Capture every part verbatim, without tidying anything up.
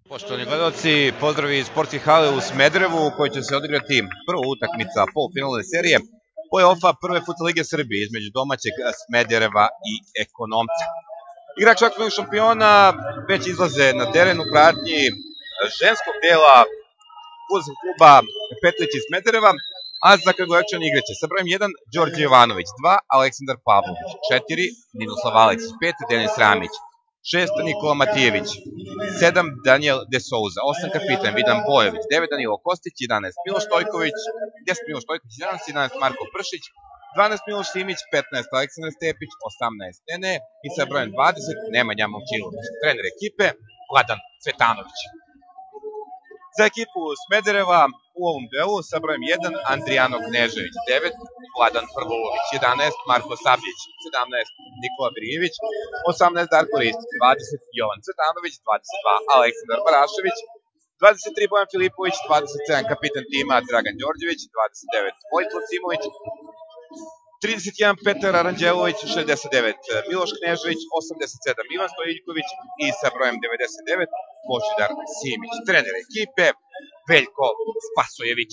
Poštovani gledalci, pozdravi iz sportske hale u Smederevu u kojoj će se odigrati prva utakmica polufinalne serije play-offa prve futsal lige Srbije između domaćeg Smedereva i Ekonomca. Igrači aktualnog šampiona već izlaze na teren u pratnji ženskog dela fudbalskog kluba Petlić iz Smedereva, a za Kragujevčane igraće sa brojem jedan Đorđe Jovanović, dva Aleksandar Pavlović, četiri Ninoslav Aleksić, pet Denis Ramić, šest Nikola Matijević, sedam Daniel De Souza, osam kapitan Vidan Bojović, devet Danilo Kostić, jedanaest Miloš Stojković, deset Miloš Stojković, jedanaest Marko Pršić, dvanaest Miloš Simić, petnaest Aleksandar Stepić, osamnaest Nene i sa brojem dvadeset Nemanja Momčilović. Trener ekipe Vladan Cvetanović. Za ekipu Smedereva u ovom duelu sa brojem jedan Andrijano Knežević, devet Vladan Prvulović, jedanaest Marko Sabljić, sedamnaest Nikola Brijević, osamnaest Darko Ristić, dvadeset Jovan Cvetanović, dvadeset dva Aleksandar Barašević, dvadeset tri Bojan Filipović, dvadeset sedam kapitan tima Dragan Đorđević, dvadeset devet Vojislav Simović, trideset jedan Petar Aranđelović, šezdeset devet Miloš Knežević, osamdeset sedam Ivan Stojiljković i sa brojem devedeset devet Božidar Simić. Trener ekipe Veljko Spasojević.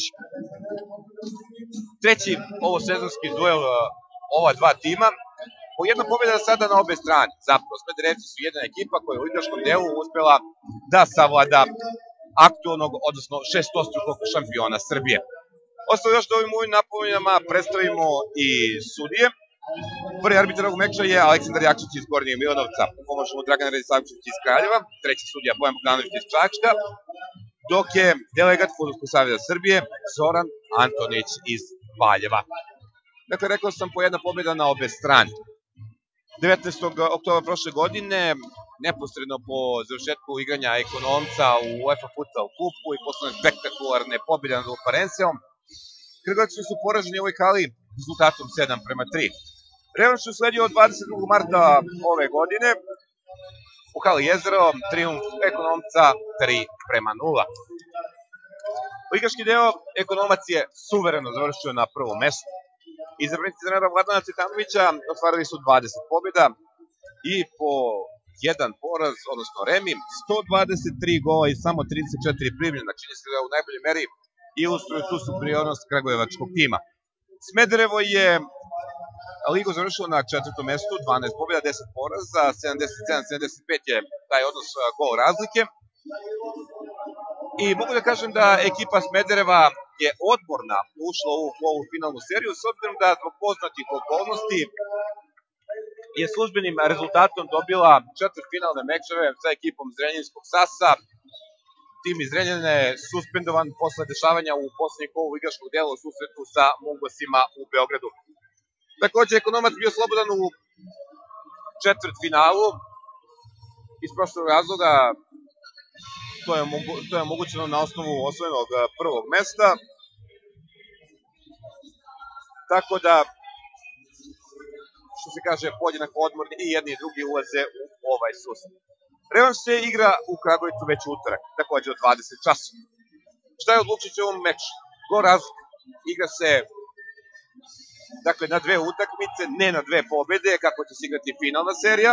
Treći ovo sezonski duel ova dva tima. Po jedna pobjeda sada na obe strane. Zapravo Smederevci su jedna ekipa koja je u ligaškom delu uspela da savlada aktualnog, odnosno šestostrukog šampiona Srbije. Ostalo još da ovim uvim napomenama predstavimo i sudije. Prvi arbitar ovog meča je Aleksandar Jakšić iz Gornjeg Milanovca, pomožu mu Dragan Radisavčević iz Kraljeva, treći sudija Bojan Bogdanović iz Čačka, dok je delegat Fudbalskog saveza Srbije Zoran Antonić iz Valjeva. Dakle, rekao sam po jedna pobjeda na obe strane. devetnaestog oktobra prošle godine, neposredno po završetku igranja Ekonomca u UEFA Futsal kupu i posle spektakularne pobjede nad Loparenseom, Kragujevčani su poraženi u ovoj hali rezultatom sedam prema tri. Revanš je usledio dvadeset drugog marta ove godine u hali Jezero, trijumf Ekonomca tri prema nula. Ligaški deo Ekonomac je suvereno završio na prvom mestu. Izabranici trenera Vladana Cvetanovića ostvarili su dvadeset pobjeda i po jedan poraz, odnosno remi, sto dvadeset tri gola i samo trideset četiri primljena. Čini se da u najboljoj meri ilustruju tu superiornost kragujevačkog tima. Smederevo je ligu završilo na četvrtom mestu, dvanaest pobjeda, deset poraza, sedamdeset sedam sedamdeset pet je taj odnos gol razlike. I mogu da kažem da ekipa Smedereva je odborna ušla u ovu finalnu seriju, s obzirom da zbog poznatih okolnosti je službenim rezultatom dobila četvrtfinalne mečeve sa ekipom Zrenjaninskog Sasa. Tim iz Zrenjanina je suspendovan posle dešavanja u poslednjeg kolu ligaškog dela u susretu sa Mungosima u Beogradu. Takođe, Ekonomac bio slobodan u četvrtfinalu iz prošlog razloga. To je omogućeno na osnovu osvojenog prvog mesta. Tako da, što se kaže, podjednako odmorni i jedni i drugi ulaze u ovaj susret. Revanš se igra u Kragujevcu već u utorak, takođe od dvadeset časova. Šta je odlučujuće u ovom meču? Gol razlika. Igra se dakle na dve utakmice, ne na dve pobede, kako će se igrati finalna serija.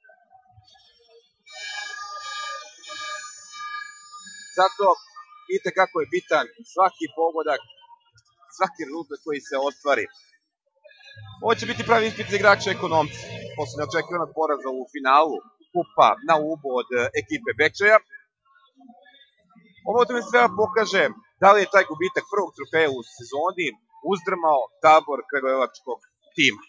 Zato vidite kako je bitan svaki pogodak, svaki rezultat koji se ostvari. Ovo će biti pravi ispit za igrača Ekonomca. Posle neočekivanog poraza u finalu kupa na Ubu od ekipe Bečeja. Ovo to mi sve pokaže da li je taj gubitak prvog trofeja u sezoni uzdrmao tabor kragujevačkog tima.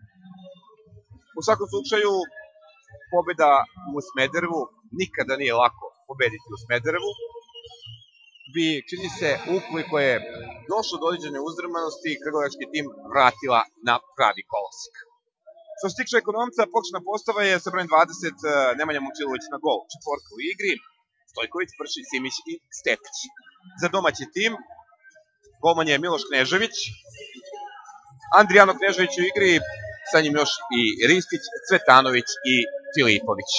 U svakom slučaju, pobjeda u Smederevu nikada nije lako pobediti u Smederevu. Bi, čini se, ukoliko je došlo do određene uzdrmanosti, kragujevački tim vratila na pravi kolosek. Što se tiče Ekonomca, početna postava je sa brojem dvadeset Nemanja Momčilović na gol. Četvorka u igri, Stojković, Pršić, Simić i Stepić. Za domaći tim, golman je Miloš Knežević, Andrijano Knežević u igri, sa njim još i Ristić, Cvetanović i Filipović.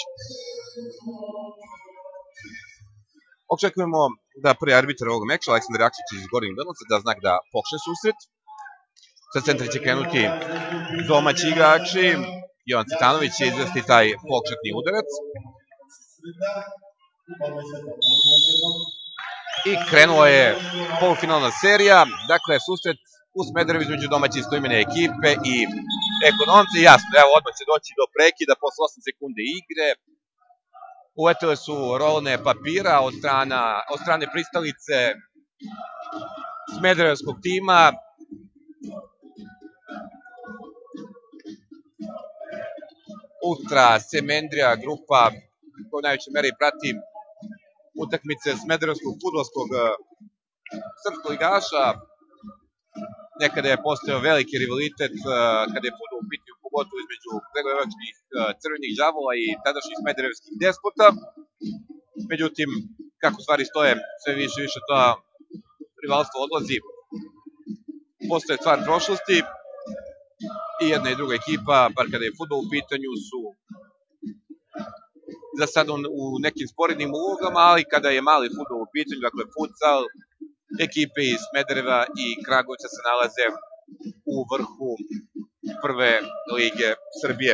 Očekujemo da prvi arbitar ovog meča, Aleksandar Jakšić iz Gornjeg Milanovca, da znak da počne susret. Sa centra će krenuti domaći igrači, Jovan Cvetanović će izvesti taj početni udarac. I krenula je polufinalna serija, dakle susret u Smederevu između domaće istoimene ekipe i Ekonomci. Jasno, evo odmah će doći do prekida posle osam sekunde igre. Uletele su rolne papira od, strana, od strane pristalice Smederevskog tima. Ultra Semendrija grupa koja u najvećoj meri prati utakmice Smederevskog fudbalskog srpskog ligaša. Nekada je postojao veliki rivalitet kada je fudbal u pitanju, pogotovo između pregojevačkih crvenih đavola i tadašnjih smederevskih despota. Međutim, kako stvari stoje, sve više i više to rivalstvo odlazi. Postoje stvar prošlosti i jedna i druga ekipa, bar kada je fudbal u pitanju, su za sad u nekim sporednim ulogama, ali kada je mali fudbal u pitanju, dakle futsal, ekipe iz Smedereva i Kragujevca se nalaze u vrhu prve lige Srbije.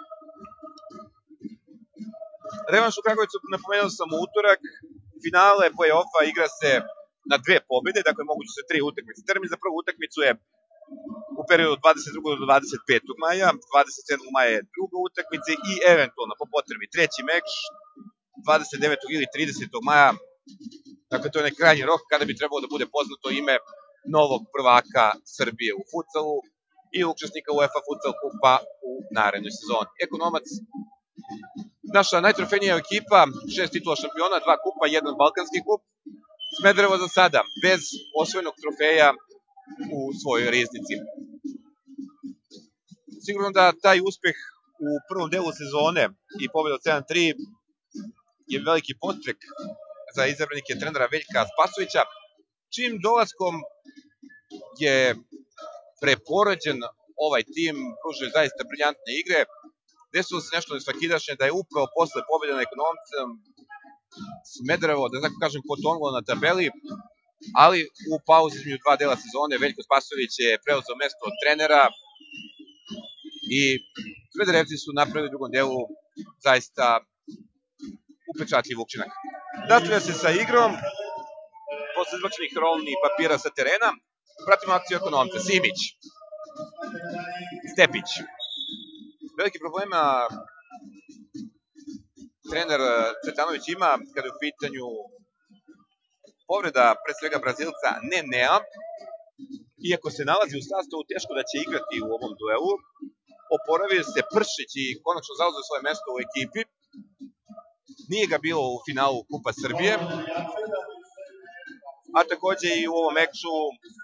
Revanš u Kragujevcu napomenuo sam u utorak. Finale play-offa igra se na dve pobede, dakle moguće su tri utakmice. Termin za prvu utakmicu je u periodu dvadeset drugog do dvadeset petog maja, dvadeset sedmog maja je druga utakmica i eventualno po potrebi treći meč dvadeset devetog ili tridesetog maja. Dakle, to je onaj krajnji rok kada bi trebalo da bude poznato ime novog prvaka Srbije u futsalu i učesnika UEFA Futsal kupa u narednoj sezoni. Ekonomac, naša najtrofejnija ekipa, šest titula šampiona, dva kupa, jedan balkanski kup. Smederevo za sada, bez osvojenog trofeja u svojoj riznici. Sigurno da taj uspeh u prvom delu sezone i pobeda od sedam tri je veliki podstrek za izabranike trenera Veljka Spasovića, čim dolaskom je preporođen ovaj tim, pružuje zaista briljantne igre. Desilo se nešto nesvakidašnje da je upravo posle pobjede na Ekonomcem Smederevo, da tako kažem, potonulo na tabeli, ali u pauzi između dva dela sezone Veljko Spasović je preuzeo mesto od trenera i Smederevci su napravili u drugom delu zaista upečatljiv učinak. Nastavlja se sa igrom, posle izbačenih rolnih papira sa terena, pratimo akciju Ekonomca. Simić, Stepić. Veliki problema trener Cvetanović ima kada je u pitanju povreda, pre svega Brazilca Nenea. Iako se nalazi u sastavu, teško da će igrati u ovom duelu. Oporavio se Pršić i konačno zauzeo svoje mesto u ekipi. Nije ga bilo u finalu Kupa Srbije, a takođe i u ovom meču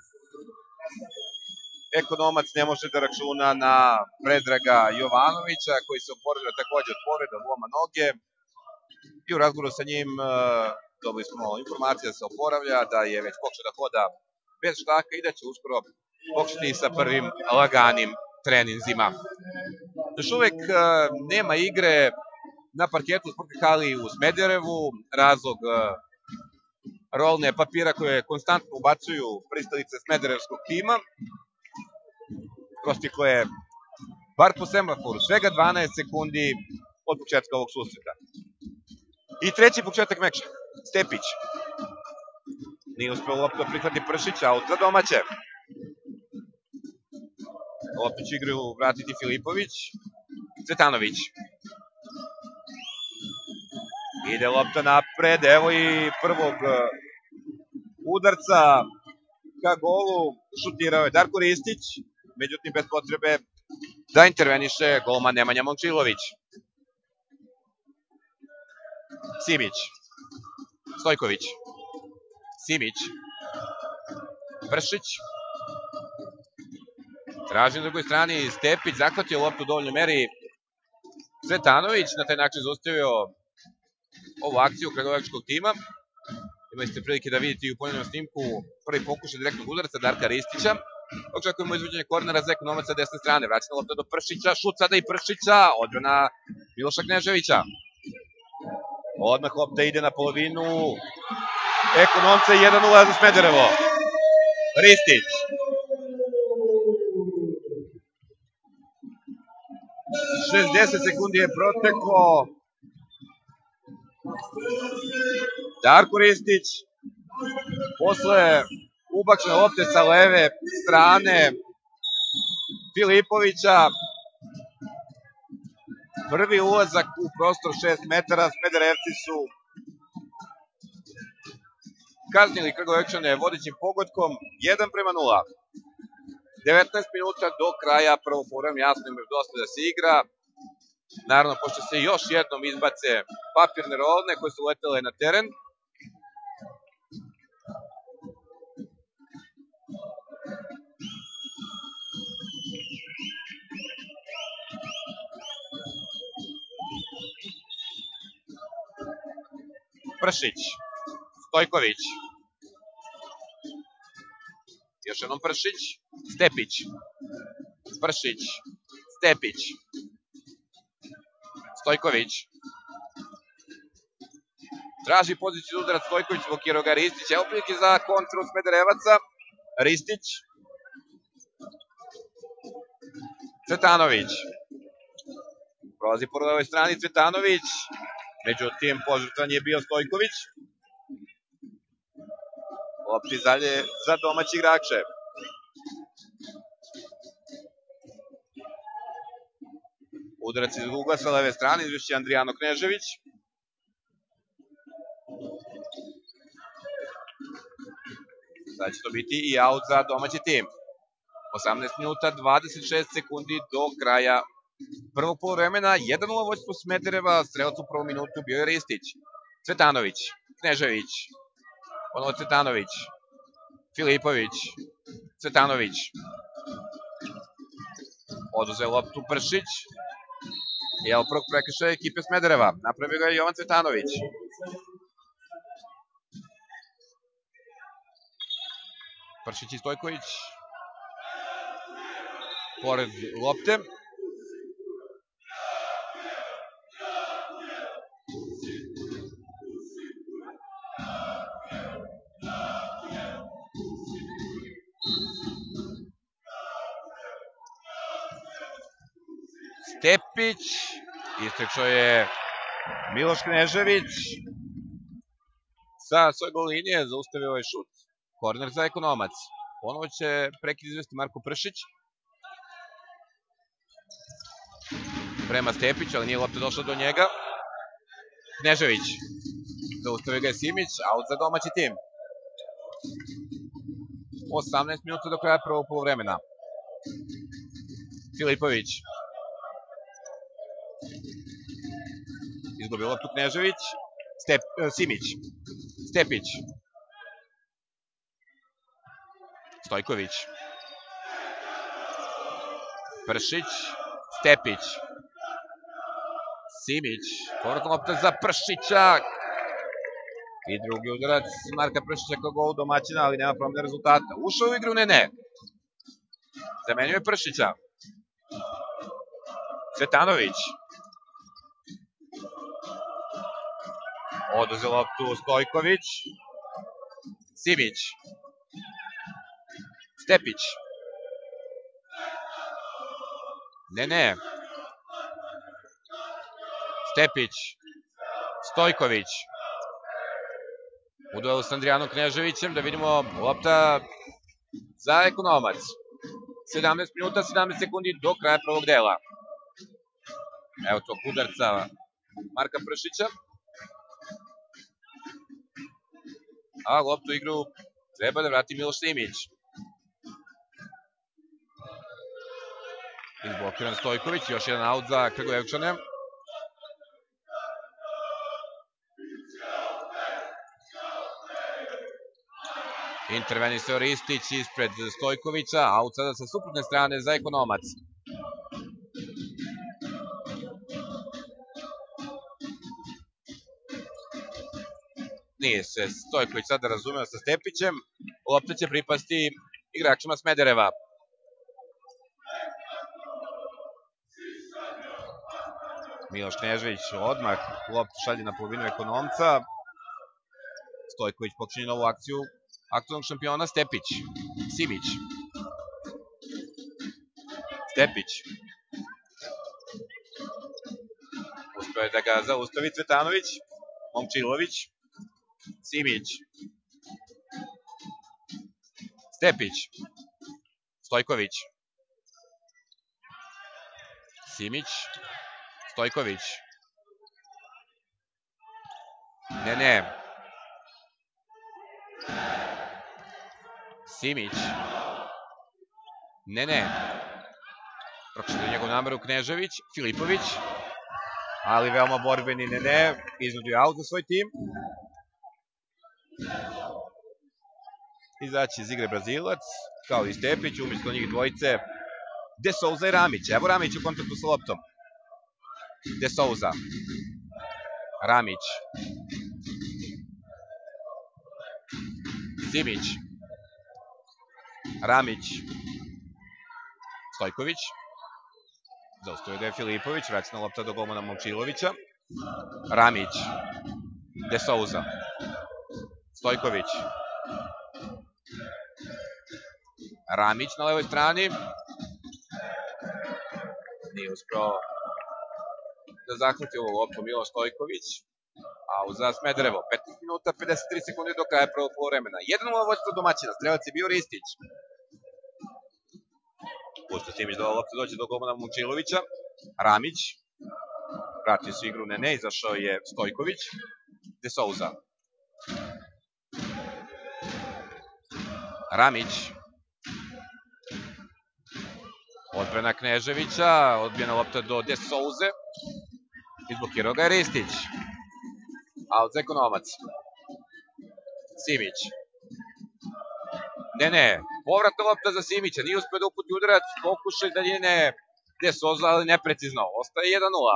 Ekonomac ne može da računa na Predraga Jovanovića, koji se oporavio takođe od povreda loma noge i u razgovoru sa njim dobili smo informacije da se oporavlja, da je već počeo da hoda bez štaka i da će uskoro početi sa prvim laganim treninzima. Još uvek nema igre na parketu u sportskoj hali u Smederevu, razlog rolne papira koje konstantno ubacuju pristalice Smederevskog tima. Prosteklo je bar po semaforu svega dvanaest sekundi od početka ovog susreta. I treći početak meča, Stepić. Nije uspeo loptu prihvati Pršića, aut za domaće. Opet će igru vratiti Filipović, Cvetanović. Ide lopta napred, evo i prvog udarca ka golu, šutirao je Darko Ristić, međutim bez potrebe da interveniše golman Nemanja Momčilović. Simić, Stojković, Simić, Pršić, traži na drugoj strani Stepić, zahvatio loptu u dovoljnoj meri Cvetanović, na taj način zaustavio ovu akciju kragujevačkog tima. Imali ste prilike da vidite i u ponovljenom snimku prvi pokušaj direktnog udarca Darka Ristića. Očekujemo izvođenje kornera za Ekonomac sa desne strane. Vraćena lopta do Pršića, šut sada i Pršića, odbrana Miloša Kneževića. Odmah lopta ide na polovinu Ekonomca, jedan nula za Smederevo. Ristić. šezdeset sekundi je proteklo. Darko Ristić, posle ubačene lopte sa leve strane Filipovića, prvi ulazak u prostor šest metara, Smederevci su kaznili Kragujevčane vodećim pogodkom jedan prema nula. devetnaest minuta do kraja prvog poluvremena, jasno im je dosta da se igra. Naravno, pošto se još jednom izbace papirne rolne koje su letele na teren. Pršić, Stojković, još jednom Pršić, Stepić, Pršić, Stepić, Stojković, traži poziciju za udarac Stojković, blokirao ga Ristić, evo prilike za kontru Smederevaca, Ristić, Cvetanović, prolazi po ovoj strani Cvetanović, međutim požrtvan je bio Stojković, lopti dalje za domaći igrače. Udarac iz ugla sa leve strane, izvrši Andrijano Knežević. Sada će to biti i aut za domaći tim. osamnaest minuta, dvadeset šest sekundi do kraja prvog poluvremena. jedan nula vođstvo Smedereva, strelac u prvom minutu bio je Ristić. Cvetanović, Knežević, ponovo Cvetanović, Filipović, Cvetanović. Oduzeo loptu Pršić. I evo prvog prekršaja ekipe Smedereva. Napravio ga je Jovan Cvetanović. Pršić i Stojković. Pored lopte. Stepić, istrečao je Miloš Knežević, sa svoje gol linije zaustavio ovaj šut, korner za Ekonomac. Ponovo će prekid izvesti Marko Pršić, prema Stepiću, ali nije lopta došla do njega. Knežević, zaustavio ga je Simić, aut za domaći tim. osamnaest minuta do kraja prvog poluvremena. Filipović, izgubio loptu Knežević, Step, Simić, Stepić, Stojković, Pršić, Stepić, Simić, povratna lopta za Pršića i drugi udarac Marka Pršića kao gol domaćina, ali nema promjene rezultata. Ušao u igru Nene, zamenio je Pršića, Cvetanović, oduzeo loptu Stojković, Simić, Stepić, ne, ne, Stepić, Stojković, u duelu s Andrijanom Kneževićem, da vidimo lopta za Ekonomac. sedamnaest minuta, sedamnaest sekundi do kraja prvog dela. Evo tog udarca Marka Pršića. A loptu u igru treba da vrati Miloš Simić. Izblokiran Stojković, još jedan aut za Kragujevčane. Intervenisao Ristić ispred Stojkovića, aut sada sa suprotne strane za Ekonomac. Nije se Stojković sada razumeo sa Stepićem, lopta će pripasti igračima Smedereva. Miloš Knežević odmah loptu šalje na polovinu Ekonomca. Stojković počinje novu akciju aktualnog šampiona. Stepić, Simić, Stepić, uspeo je da ga zaustavi Cvetanović, Momčilović, Simić. Stepić. Stojković. Simić. Stojković. Ne, ne. Simić. Ne, ne. Pročitao njegov nameru Knežević. Filipović. Ali veoma borbeni ne, ne. Iznudio aut za svoj tim. Izaći iz igre Brazilac. Kao i Stepić. Umjesto njih dvojice. De Souza i Ramić. Evo Ramić u kontaktu sa loptom. De Souza. Ramić. Simić. Ramić. Stojković. Zaustavio da je Filipović. Vraćena lopta do golmana Momčilovića. Ramić. De Souza. Stojković. Ramić na levoj strani. Nije uspeo da zahvati ovu loptu Milo Stojković. A za Smederevo, petnaest minuta, pedeset tri sekunde do kraja prvog poluvremena. jedan nula vodstvo domaćina, strelac je bio Ristić. Pušta Simić da ova lopta dođe do golmana Momčilovića. Ramić. Vratio se igru Nene, izašao je Stojković. De Souza. Ramić. Odbrana Kneževića, odbijena lopta do De Souze. Izblokirao ga je Ristić. Aut za Ekonomac. Simić. Ne, ne, povratna lopta za Simića, nije uspio da uputi udarac, pokušaj daljine De Souza, ali neprecizno. Ostaje jedan nula.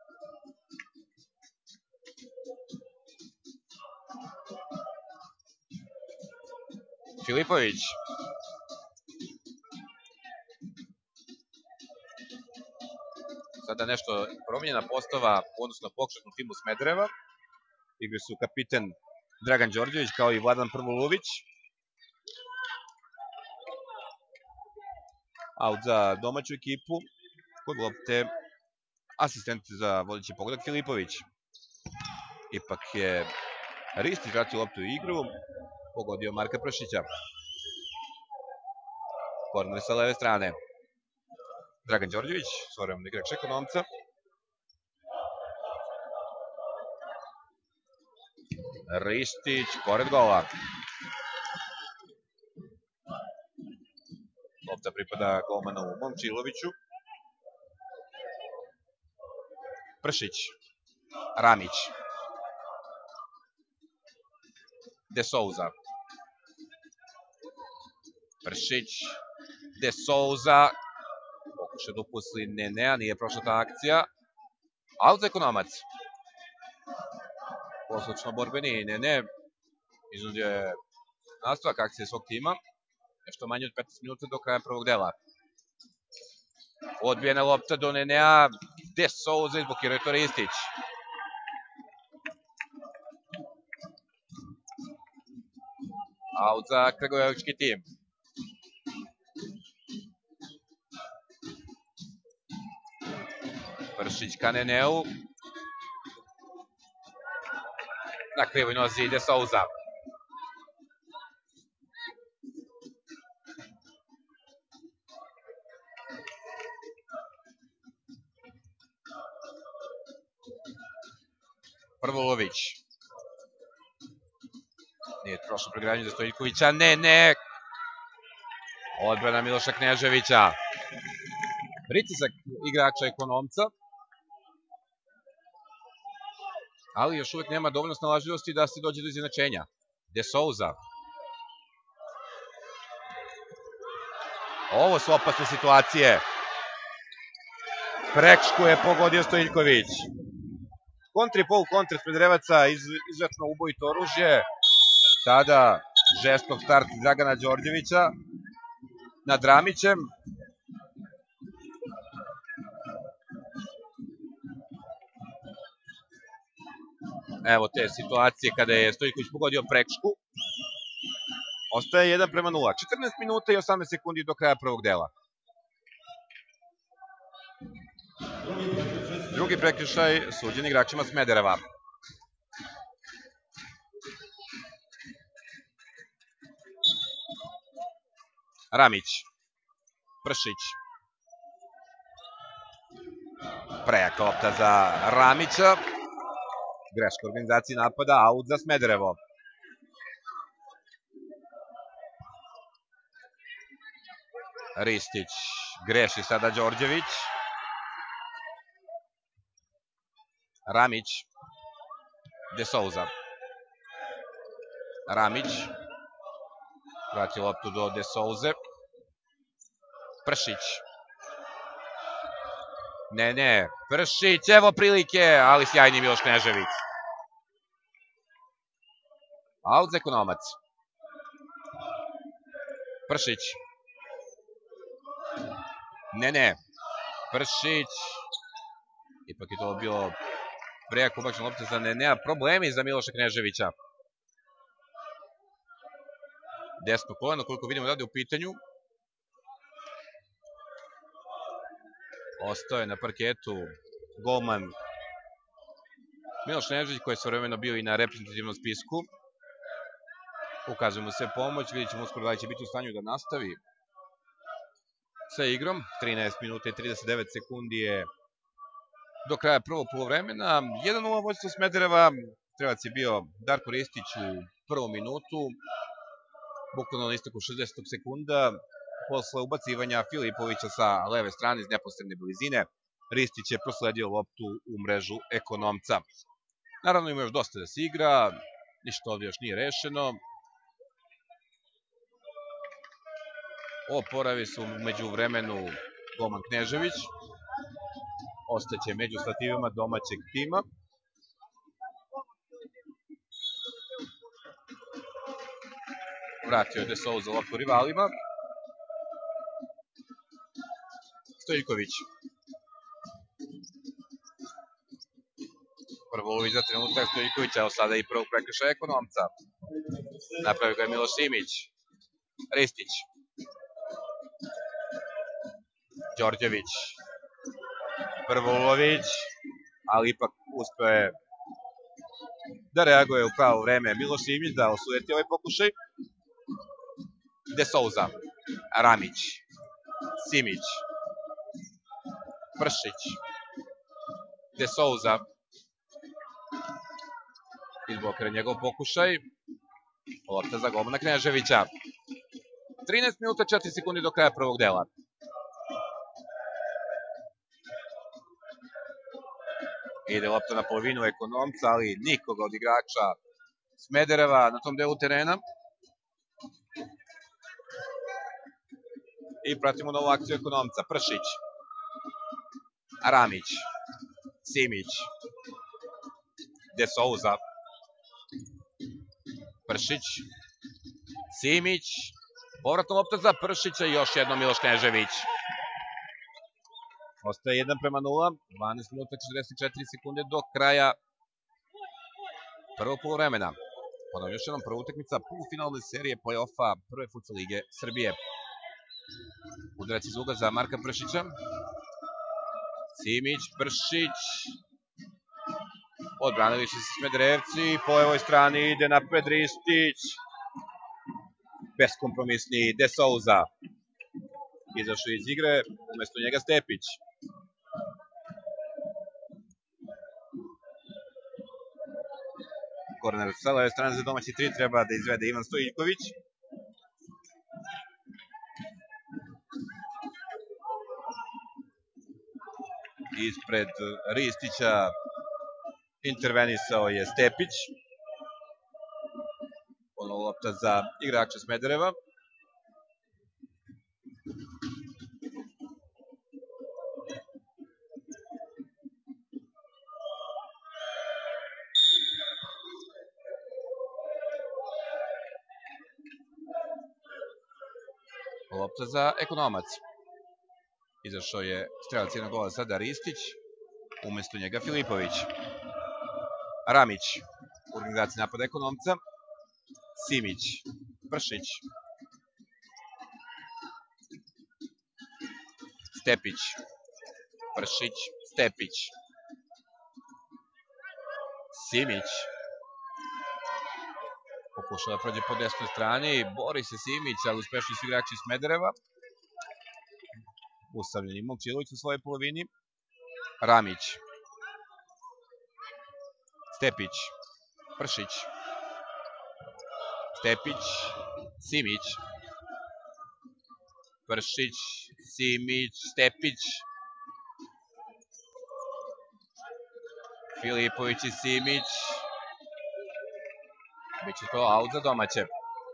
Filipović. Sada nešto promijenjena postava u odnosu na pokretnu timu Smedereva. Igri su kapiten Dragan Đorđević kao i Vladan Prvoluvić. Aut za domaću ekipu. Kod lopte asistent za vodeći pogodak Filipović. Ipak je Ristić vratio loptu u igru. Pogodio Marka Pršića. Korner sa leve strane. Dragan Đorđević, stvorenom igrač Ekonomca. Ristić, pored gola. Lopta pripada golmanu Momčiloviću. Pršić. Ramić. De Souza. Pršić. De Souza. Pokuša da upusli Nenea, nije prošla ta akcija. Aut za Ekonomac. Poslučno borbeni Nene. Iznudio je nastavak akcije svog tima. Nešto manje od petnaest minuta do kraja prvog dela. Odbijena lopta do Nenea. De Souza, izblokirao je to Ristić. Aut za Kragujevački tim. Pršić ka Neneu. Na krivoj nozi De Souza. Prvulović. Nije prošlo pregledanje za Stojkovića. Ne, ne. Odbrana Miloša Kneževića. Pritisak igrača Ekonomca. Ali još uvijek nema dovoljno snalažljivosti da se dođe do izjednačenja. De Souza. Ovo su opasne situacije. Prekšku je pogodio Stojković. Kontri pol kontra Smederevaca, izuzetno ubojito oružje. Sada žestok start Dragana Đorđevića nad Ramićem. Evo te situacije kada je Stojković pogodio prekšku. Ostaje jedan prema nula. četrnaest minuta i osamnaest sekundi do kraja prvog dela. Drugi prekršaj suđen igračima Smedereva. Ramić. Pršić. Prejaka lopta za Ramića. Greška organizaciji napada, aut za Smederevo. Ristić. Greši sada Đorđević. Ramić. De Souza. Ramić. Vrati loptu do De Souze. Pršić. Ne, ne. Pršić, evo prilike, ali sjajni Miloš Knežević. Aut za Ekonomac. Pršić. Ne, ne. Pršić. Ipak je to bilo prejako ubačena lopta za Nenea. Problemi za Miloša Kneževića. Desno koleno, koliko vidimo da je u pitanju. Ostao je na parketu golman Miloš Knežević, koji je svojevremeno bio i na reprezentativnom spisku. Ukazujemo sve pomoć, vidjet ćemo uskoro da li će biti u stanju da nastavi sa igrom. trinaest minuta i trideset devet sekundi je do kraja prvog polovremena. jedan nula vođstvo Smedereva, strelac je bio Darko Ristić u prvom minutu, bukvalno na istoku šezdesetog sekunda. Posle ubacivanja Filipovića sa leve strane iz neposredne blizine, Ristić je prosledio loptu u mrežu Ekonomca. Naravno ima još dosta da se igra, ništa ovdje još nije rešeno. Oporavi su među vremenu golman Knežević. Ostaće među stativima domaćeg tima. Vratio je De Souza loptu rivalima. Stojiljković. Prvo ulovi za trenutak Stojiljkovića, evo sada i prvog prekršaja Ekonomca. Napravio ga je Miloš Simić. Ristić. Đorđević. Prvo ulović, ali ipak uspeo je da reaguje u pravo vreme Miloš Simić, da osudeti ovaj pokušaj. De Souza. Ramić. Simić. Pršić. De Souza. Izblokira njegov pokušaj. Lopta za golmana Kneževića. trinaest minuta četiri sekundi do kraja prvog dela. Ide lopta na polovinu Ekonomca, ali nikoga od igrača Smedereva na tom delu terena. I pratimo novu akciju Ekonomca. Pršić. Ramić. Simić. De Souza. Pršić. Simić. Povratna lopta za Pršića i još jedno Miloš Knežević. Ostaje jedan prema nula. dvanaest minuta četrdeset četiri sekunde do kraja prvog polovremena. Ponovno još jednom prva utakmica polufinalne serije play-offa prve futsal lige Srbije. Udarac iz ugla za Marka Pršića. Simić, Pršić. Odbranili se Smederevci. Po levoj strani ide napred Ristić. Beskompromisni De Souza. Izašao iz igre, umesto njega Stepić. Korner sa leve strane za domaći tri treba da izvede Ivan Stojiljković. Ispred Ristića intervenisao je Stepić. Ponovo lopta za igrača Smedereva. Lopta za Ekonomac. Izašao je strelac jednog gola sada Ristić, umesto njega Filipović. Ramić, u organizaciji napada Ekonomca. Simić, Pršić. Stepić, Pršić, Stepić. Simić. Pokušao da prođe po desnoj strani, bori se Simić, ali uspešni su igrači Smedereva. Ustavljen je Momčilović u svojoj polovini. Ramić. Stepić. Pršić. Stepić. Simić. Pršić. Simić. Stepić. Filipović i Simić. Biće to aut za domaće.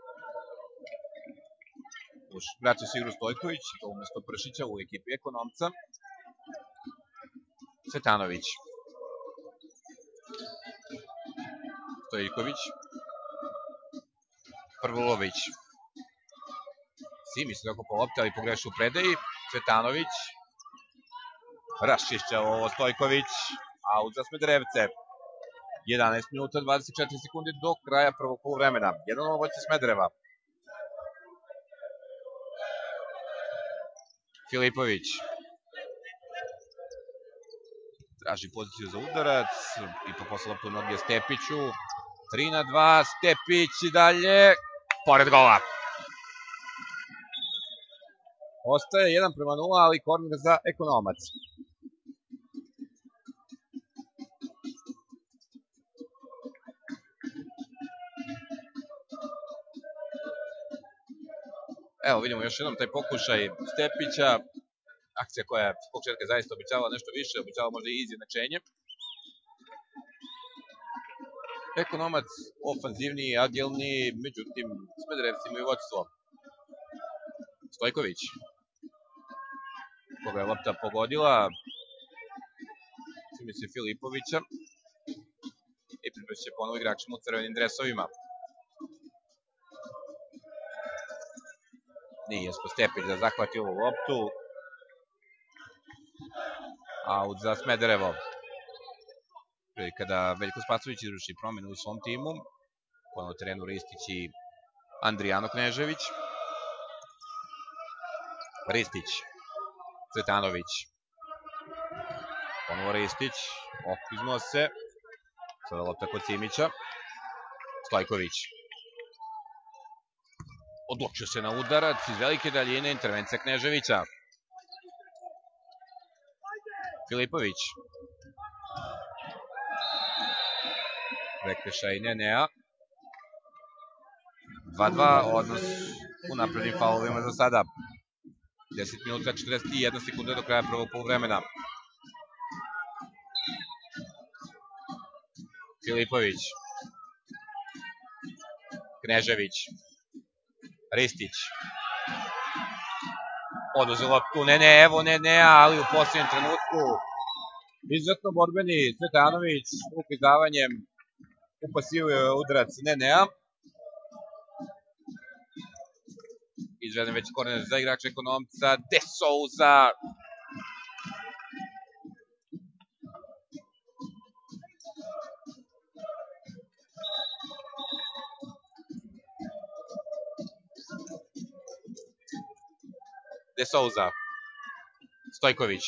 Vraća se igru Stojković, to umesto Pršića u ekipi Ekonomca. Cvetanović. Stojković. Prvulović. Simić se dokopao lopte, ali pogreši u predaji. Cvetanović. Raščišća ovo Stojković. Aut za Smederevce. jedanaest minuta dvadeset četiri sekundi do kraja prvog poluvremena. jedan nula vođe Smedereva. Filipović. Traži poziciju za udarac. Ipak posle loptu noge Stepiću. tri na dva. Stepić i dalje. Pored gola. Ostaje jedan prema nula, ali korner za Ekonomac. Evo vidimo još jednom taj pokušaj Stepića. Akcija koja je s početka zaista običavala nešto više, običavala možda i izjednačenje. Ekonomac ofanzivniji, agilniji, međutim Smederevci imaju vođstvo. Stojković. Koga je lopta pogodila. Simi se Filipovića. I pripreće ponovo igračima u crvenim dresovima. Nije Jespo Stepić da zahvati ovu loptu. Aut za Smederevo. Kada Veljko Spasović izvrši promjenu u svom timu. Ponovo terenu Ristić i Andrijano Knežević. Ristić. Cvetanović. Ponovo Ristić. Okriznuo se. Sada lopta kod Simića. Stojković. Odlučio se na udarac iz velike daljine, intervencija Kneževića. Filipović. Prekršaj Nenea. dva dva, odnos u naprednim faulovima za sada. deset minuta četrdeset jedna sekunda do kraja prvog poluvremena. Filipović. Knežević. Ristić. Oduzeo loptu, ne, ne, evo, ne, ne, ali u posljednjem trenutku izuzetno borbeni Cvetanović uprizavanjem upasivuje udarac Nenea. Izveden već korner za igrača Ekonomca, De Souza. De Souza. Stojković.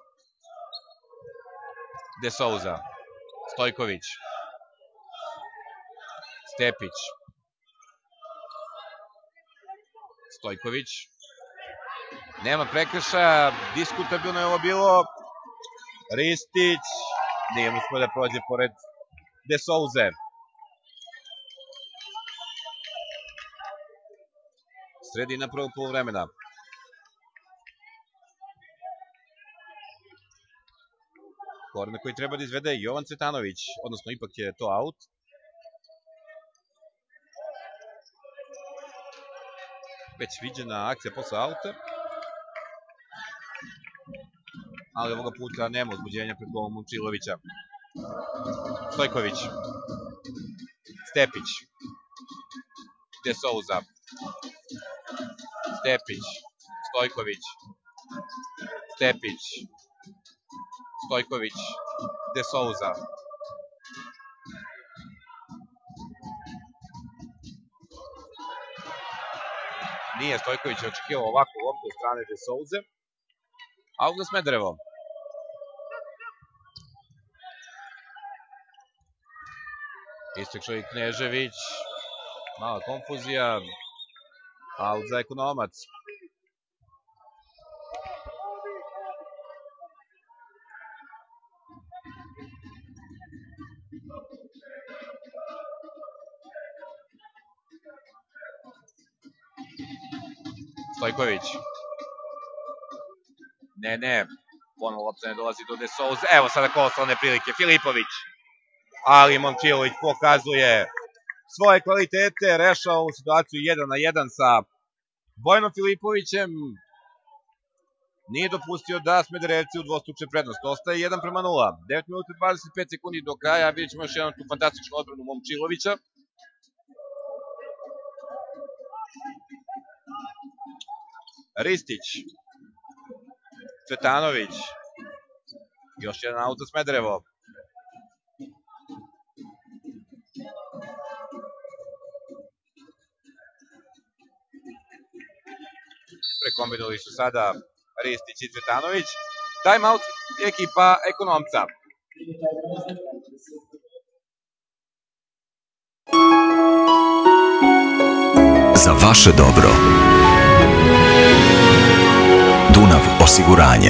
De Souza. Stojković. Stepić. Stojković. Nema prekršaja, diskutabilno je ovo bilo. Ristić. Nije uspio da prođe pored De Souze. Sredina prvog poluvremena. Korner koji treba da izvede Jovan Cvetanović, odnosno ipak je to aut. Već viđena akcija posle auta. Ali ovoga puta nema uzbuđenja pred golom Momčilovića. Stojković. Stepić. De Souza. Stepić. Stojković. Stepić. Stojković. De Souza. Nije Stojković očekivao ovakvu loptu od strane De Souze. Aut za Smederevo. Istekao i Knežević. Mala konfuzija. Aut za Ekonomac. Stojković. Ne, ne. Ponovo lopta ne dolazi do De Souza. Evo sada kolosalne prilike. Filipović. Ali Momčilović pokazuje svoje kvalitete. Rešao u situaciju jedan na jedan sa Bojanom Filipovićem. Nije dopustio da Smederevci udvostruče prednost. Ostaje jedan prema nula. devet minuta i dvadeset pet sekundi do kraja. Vidjet ćemo još jednu tu fantastičnu odbranu Momčilovića. Ristić. Cvetanović. Još jedan aut za Smederevo. Prekombinuli su sada Ristić i Cvetanović. Timeout ekipa Ekonomca. Za vaše dobro. Dunav osiguranje.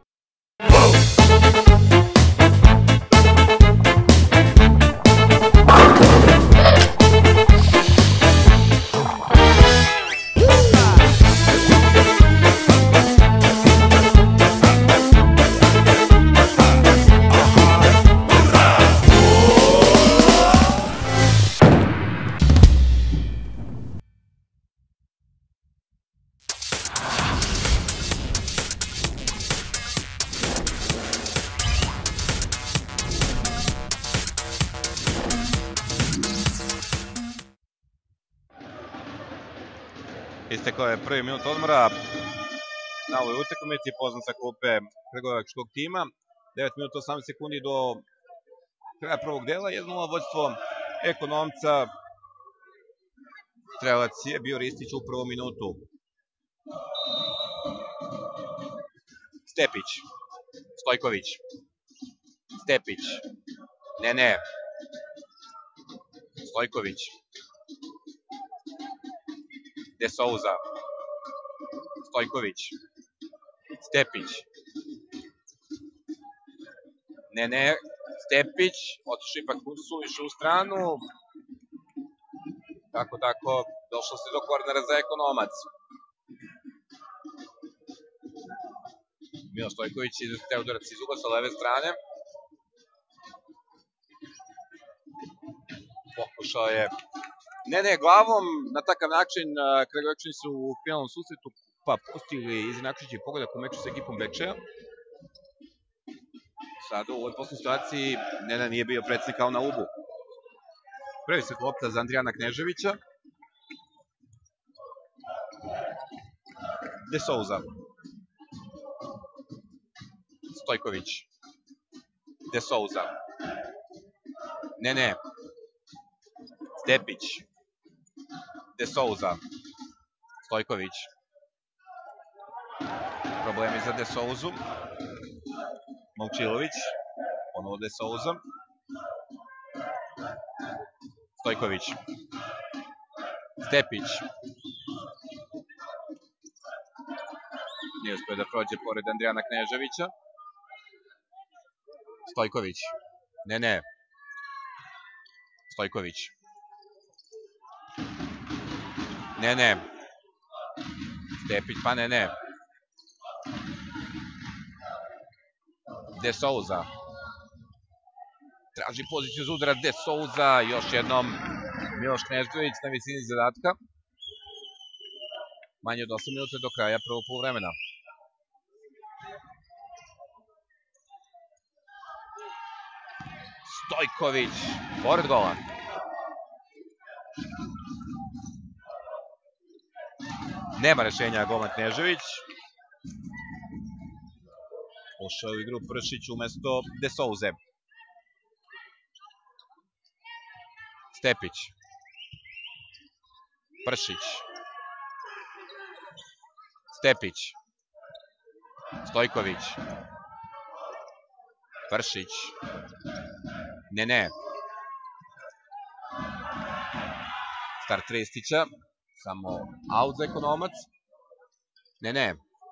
Istekao je prvi minut odmora na ovoj utakmici, poznan sa klupe pregovaračkog tima. devet minuta osamnaest sekundi do kraja prvog dela, jedan nula vođstvo Ekonomca. Strelac je bio Ristić u prvom minutu. Stepić. Stojković. Stepić. Ne, ne. Stojković. De Souza. Stojković. Stepić. Ne, ne. Stepić. Otišao ipak suviše u stranu. Tako, tako. Došlo se do kornera za Ekonomac. Milo Stojković ide Teodorac iz ugla sa leve strane. Pokušao je... Ne, ne, glavom na takav način Kragujevačani su u finalnom susretu pa postigli izjednačujući pogodak u meču sa ekipom Bečeja. Sada u ovoj poslednjoj situaciji Nenad nije bio predsednik kao na Ubu. Prvi set lopta za Andrijana Kneževića. De Souza. Stojković. De Souza. Ne, ne. Stepić. De Souza. Stojković. Problemi za De Souzu. Momčilović. Ponovo De Souza. Stojković. Stepić. Nije uspio da prođe pored Andrijana Kneževića. Stojković. Ne, ne. Stojković. Ne, ne. Stepić, pa ne, ne. De Souza. Traži poziciju za udarac De Souza. Još jednom Miloš Knežević na visini zadatka. Manje od osam minuta do kraja prvog poluvremena. Stojković. Pored gola. Nema rešenja golman Knežević. Ušao u igru Pršić umesto De Souze. Stepić. Pršić. Stepić. Stojković. Pršić. Ne, ne. Start Ristića, samo out za Ekonomac. Ne, ne.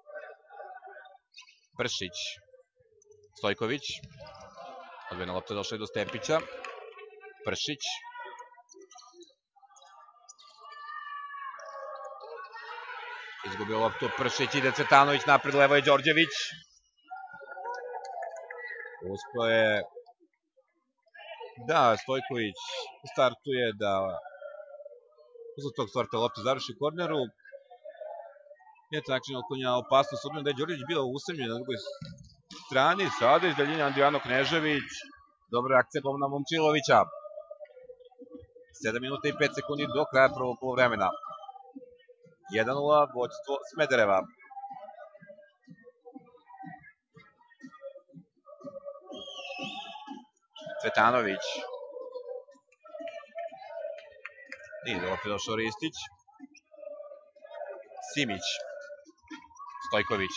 Pršić. Stojković. Odvojena lopta došla je do Stepića. Pršić. Izgubio loptu Pršić, ide Cvetanović, napred levo je Đorđević. Uspio je da Stojković startuje, da posle tog starta lopta završi korneru. I eto način otklonja opasnost, obzirom da je Đorđević bio usamljen na drugoj strani. Sada iz daljine Andrijano Knežević. Dobra akcija Bogdana Momčilovića. sedam minuta i pet sekundi do kraja prvog poluvremena. jedan nula, vođstvo Smedereva. Cvetanović. I do opet došao Ristić. Simić. Stojković.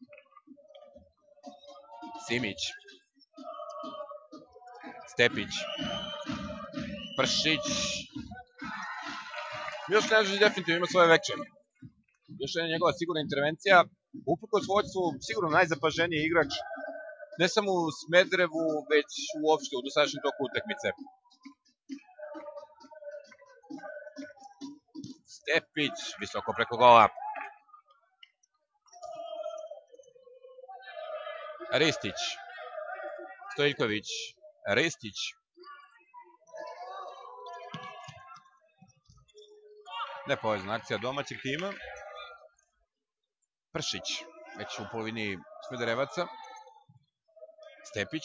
Simić. Stepić. Pršić. Miloš Knežević definitivno ima svoje veče. Još jedna njegova sigurna intervencija. Uprkos vođstvu, sigurno najzapaženiji igrač. Ne samo u Smederevu, već uopšte u dosadašnjem toku utakmice. Stepić, visoko preko gola. Ristić. Stojković. Ristić. Nepovezna akcija domaćeg tima. Pršić, već u polovini Smederevaca. Stepić.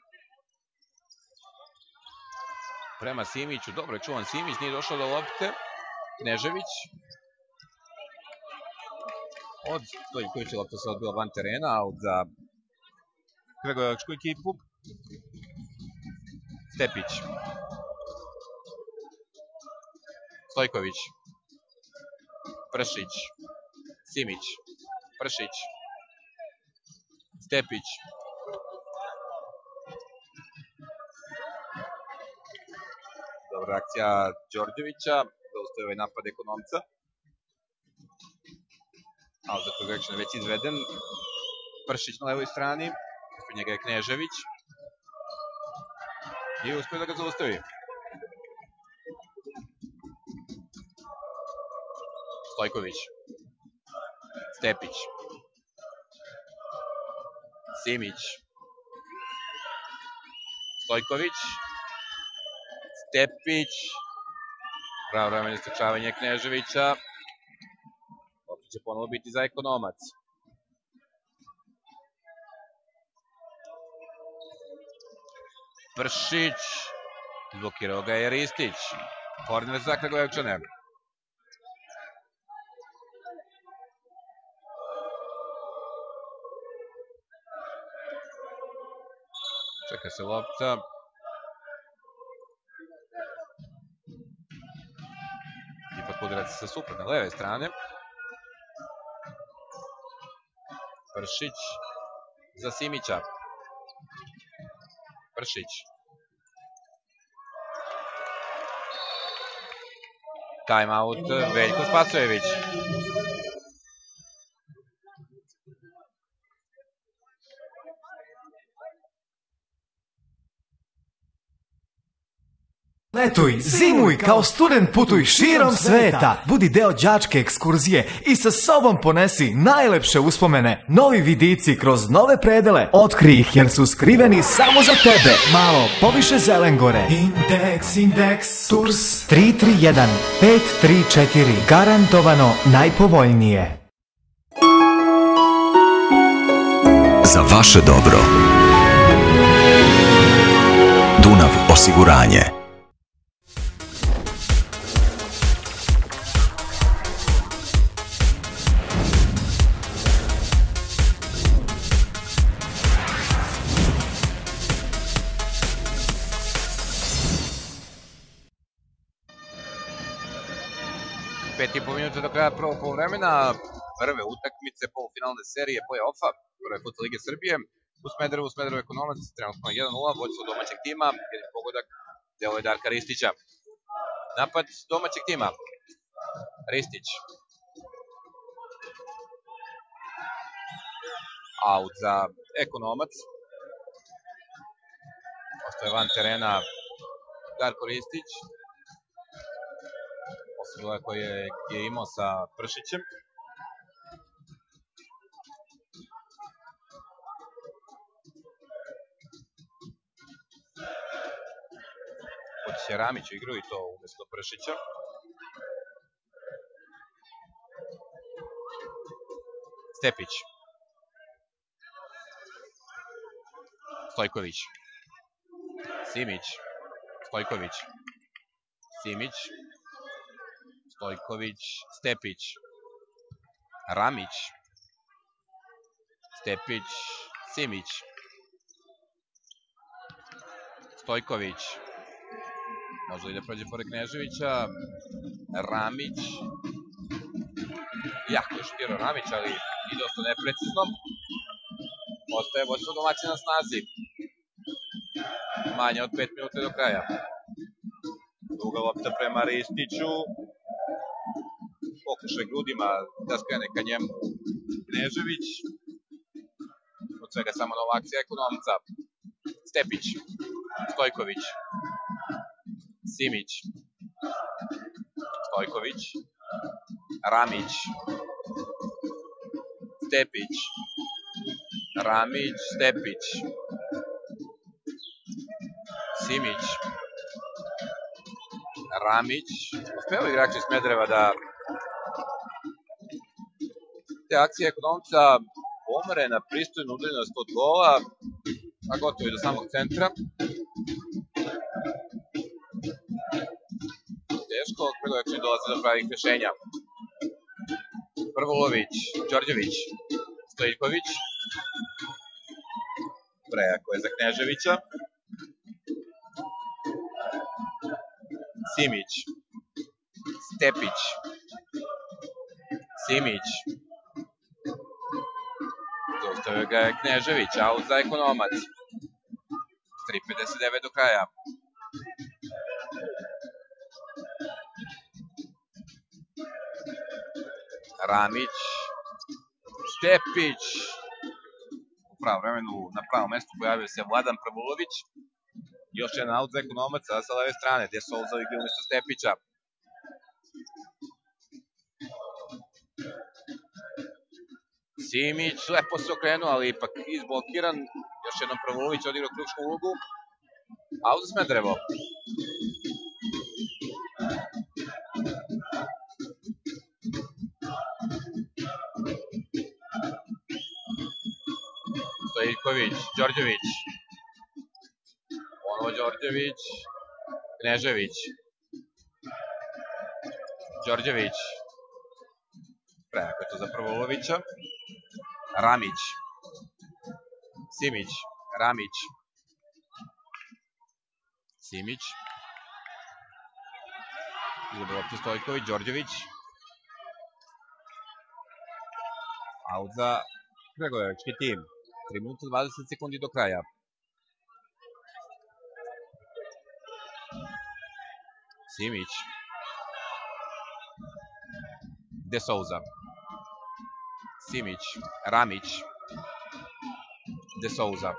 Prema Simiću, dobro je čuvan Simić, nije došao do lopte. Knežević. Od Stojkovića lopta se odbila van terena, out za Kragujevačku ekipu. Stepić. Stojković. Pršić. Simić. Pršić. Stepić. Dobra akcija Đorđevića. Zaustavio ovaj napad Ekonomca. Ali za koga je već izveden. Pršić na levoj strani. Ispred njega je Knežević. I uspio da ga zaustavi. Stojković. Stepić. Simić. Stojković. Stepić. Pravovremeno istrčavanje Kneževića. Opet će ponovo biti za Ekonomac. Pršić. Blokirao ga je Ristić. Korner za Kragujevčane. Čeka se lopta. Ipak udarac sa suprotne leve strane. Pršić za Simića. Pršić. Time out Veljko Spasojević. Letuj, zimuj, kao student putuj širom sveta. Budi deo đačke ekskurzije i sa sobom ponesi najlepše uspomene. Novi vidici kroz nove predele. Otkri ih jer su skriveni samo za tebe. Malo poviše Zelengore. Indeks, Indeks, Tours tri tri jedan pet tri četiri. Garantovano najpovoljnije. Za vaše dobro. Dunav osiguranje. Pet i po minuta do kraja prvog poluvremena prve utakmice polufinalne serije play-offa prve Futsal Lige Srbije. U Smederevu, Smederevu Ekonomac, trenutno jedan nula, vođstvo domaćeg tima, jedin pogodak, delo je Darka Ristića. Napad domaćeg tima. Ristić. Aut za Ekonomac. Ostaje van terena Darko Ristić. Posle duela koji je, je imao sa Pršićem. Hoće Ramić u igru i to umesto Pršića. Stepić. Stojković. Simić. Stojković. Simić. Stojković. Stepić. Ramić. Stepić. Simić. Stojković. Možda i da prođe pored Kneževića. Ramić. Jako je šutirao Ramić, ali i dosta neprecizno. Ostaje vođstvo domaćina na snazi. Manje od pet minuta do kraja. Druga lopta prema Ristiću. Pokušaj grudima da skrene ka njemu Knežević. Od svega samo nova akcija Ekonomca. Stepić. Stojković. Simić. Stojković. Ramić. Stepić. Ramić. Stepić. Simić. Ramić. Uspeo igrači Smedereva da te akcije Ekonomca pomere na pristojnu udaljenost od gola, a gotovo i do samog centra. Teško, pregojačni dolaze do pravih rešenja. Prvulović, Đorđević, Stojiljković. Prejako je za Kneževića. Simić. Stepić. Simić. Zaustavio ga je Knežević, aut za Ekonomac. tri pedeset devet do kraja. Ramić. Stepić. U pravom vremenu, na pravom mestu pojavio se Vladan Prvulović. Još jedan aut za Ekonomaca sa leve strane, gde Souza igra umesto Stepića. Simić lepo se okrenuo, ali ipak izblokiran. Još jednom Prvulović odigrao ključnu ulogu. Aut za Smederevo. Stojiljković, Đorđević. Ponovo Đorđević. Knežević. Đorđević. Prejako je to za Prvulovića. Ramić. Simić. Ramić. Simić. Izgleda loptu Stojković, Đorđević. Aut za pregovarački tim. tri minuta dvadeset sekundi do kraja. Simić. De Souza. Simić. Ramić. De Souza.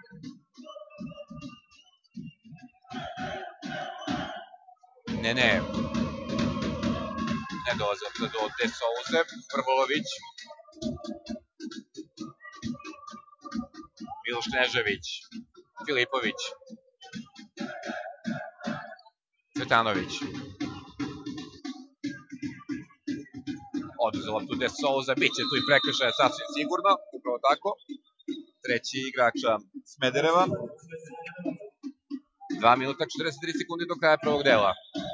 Ne, ne. Ne dolazi opet do De Souze. Prvulović. Miloš Knežević. Filipović. Cvetanović. Oduzeo loptu De Souza. Biće tu i prekršaja sasvim sigurno. Upravo tako. Treći igrača Smedereva. dva minuta četrdeset tri sekundi do kraja prvog dela.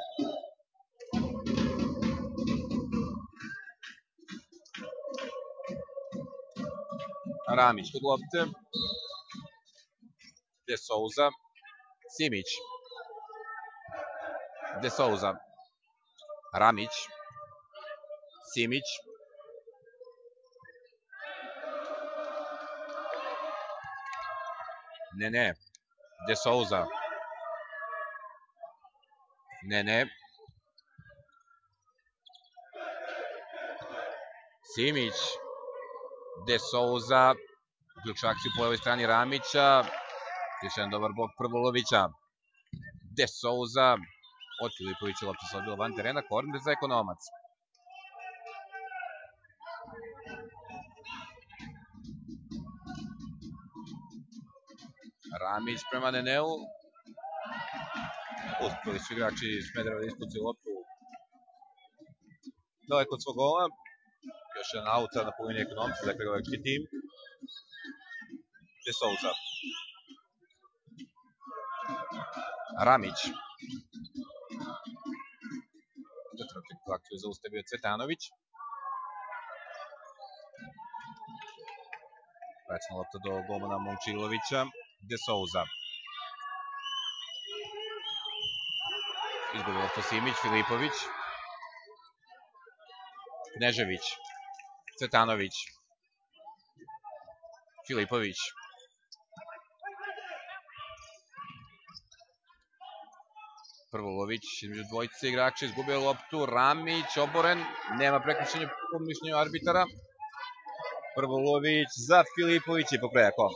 Ramić kod lopte. De Souza. Simić. De Souza. Ramić. Simić. Ne, ne. De Souza. Ne, ne. Simić, De Souza, uključuje akciju po levoj strani Ramića, još jedan dobar blok Prvulovića, De Souza, od Filipovića lopta se odbila van terena, korner za Ekonomac. Ramić prema Neneu, uspeli su igrači Smedereva da ispucaju loptu daleko od svog gola. Još jedan aut sad na polovini Ekonomca za Kragujevački tim. De Souza. Ramić. Četvrtu akciju zaustavio Cvetanović. Vraćena lopta do golmana Momčilovića. De Souza. Izgubio loptu Simić, Filipović. Knežević. Cvetanović. Filipović. Prvulović između dvojice igrača, izgubio loptu, Ramić, oboren, nema prekršenja po mišljenju arbitara. Prvulović za Filipović i popreja kom.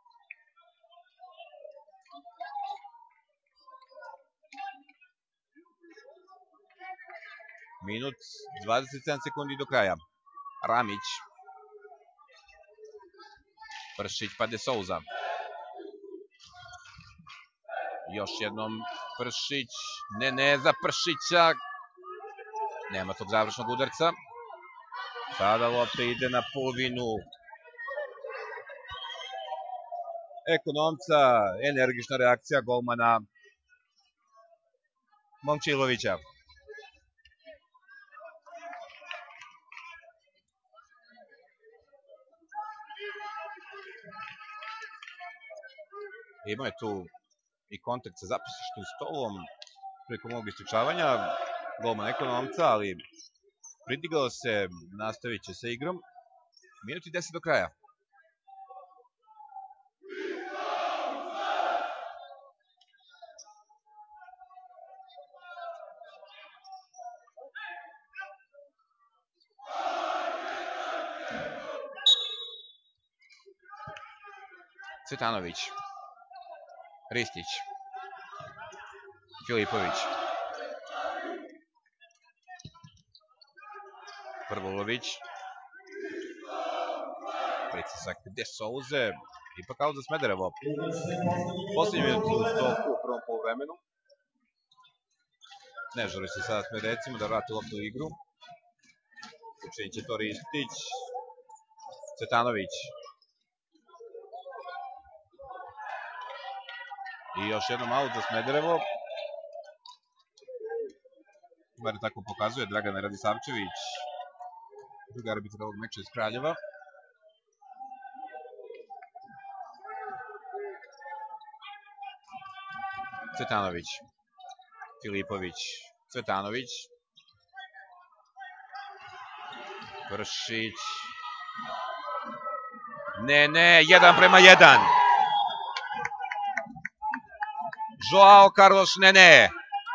Minut, dvadeset sedam sekundi do kraja. Ramić. Pršić pa De Souza. Još jednom Pršić. Ne, ne za Pršića. Nema tog završnog udarca. Sada lopta ide na polovinu Ekonomca. Energična reakcija golmana Momčilovića. Imao je tu i kontakt sa zapisničkim stolom prilikom ovog istučavanja golman Ekonomca, ali pridigao se, nastavit će sa igrom. Minut i deset do kraja. Cvetanović. Ristić. Filipović. Prvulović. Pritisak De Souze. Ipak kao za Smederevo. Poslednji minut u stopu u prvom poluvremenu. Ne želi se sada Smederecima da vrati loptu u igru. Učinit će to Ristić. Cvetanović. I još jednom aut za Smederevo. Bar tako pokazuje Dragan Radisavčević, drugi arbitrar ovog meča iz Kraljeva. Cvetanović. Filipović. Cvetanović. Pršić. Ne, ne, jedan prema jedan. Joao Carlos Nene.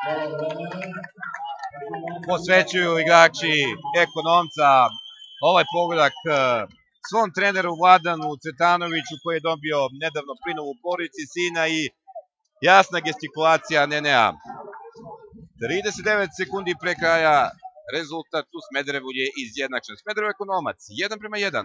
Posvećuju igrači Ekonomca ovaj pogodak svom treneru Vladanu Cvetanoviću koji je dobio nedavno prinovu u porodici sina i jasna gestikulacija Nenea. trideset devet sekundi pre kraja rezultat u Smederevu je izjednačen. Smederevo Ekonomac, jedan prema jedan.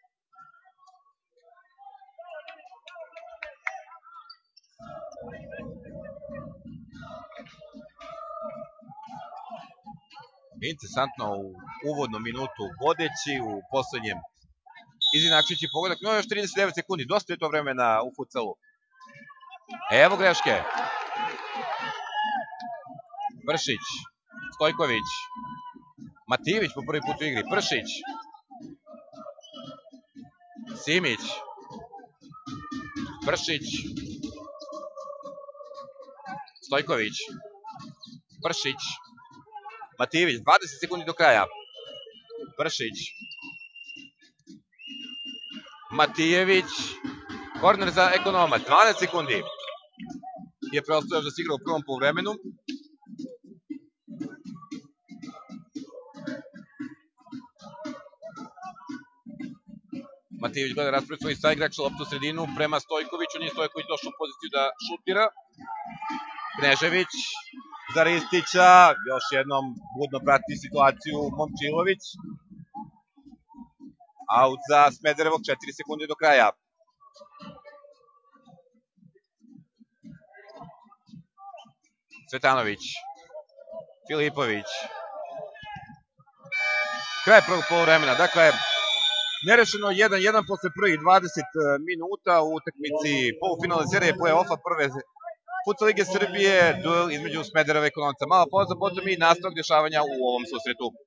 Interesantno u uvodnom minutu vodeći, u poslednjem izjednačujući pogodak, no još trideset devet sekundi, dosta je to vremena u futsalu. Evo greške. Pršić, Stojković, Matijević po prvi put u igri, Pršić, Simić, Pršić, Stojković, Pršić, Matijević, dvadeset sekundi do kraja. Pršić. Matijević. Korner za Ekonomac. dvanaest sekundi je preostao još da se igra u prvom poluvremenu. Matijević gleda raspored svojih saigrača, loptu u sredinu prema Stojkoviću, nije Stojković došao u poziciju da šutira. Knežević za Ristića, još jednom budno prati situaciju Momčilović. Aut za Smederevog, četiri sekunde do kraja. Cvetanović, Filipović. Kraj prvog poluvremena, dakle, nerešeno jedan jedan posle prvih dvadeset minuta u utakmici polufinalne serije play-offa prve Futsal Lige Srbije, duel između Smedereva i Kononca. Mala pauza, potom i nastavak dešavanja u ovom susretu.